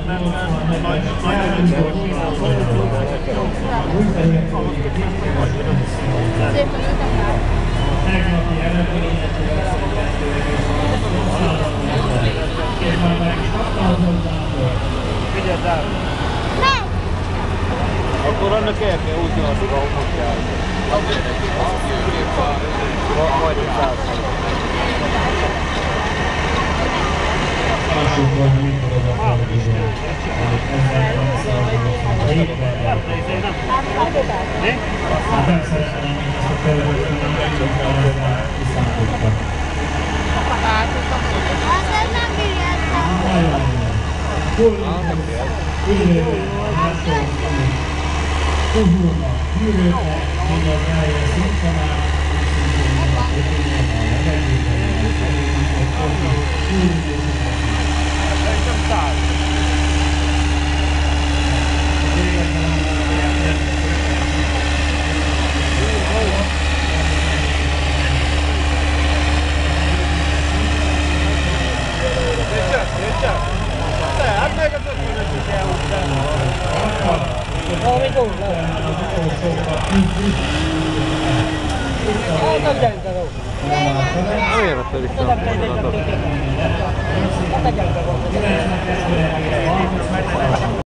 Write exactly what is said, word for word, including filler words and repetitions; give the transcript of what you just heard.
nem nagy, nagy Szépen ültem rá. Tegnapi eredményeket és már meg is kapta az hozzából. Figyeld el! Akkor annak el kell útni azt a homokját. Majd egy százalék. Mások vagy, mikor az a forduló, amit ezzel évvel hát nem szeretném, mint ezt a területet nem megcsukta ezzel kiszámolta. Hát ez nem bírjátok. Nagyon jó. Kullítunk, ülőben, hátoltunk, puhulnak, hűrőknek, mindaz eljön szimptomák, és szintén a kötények, a levegőben, a felépített közben, hűrűzéseket. Szerintem száll. Hát meg az ötvenöt is elhúztál. Valami gond lesz. Hát nem gyenge volt. Nem érhető vissza. Nem gyenge volt. Nem gyenge volt.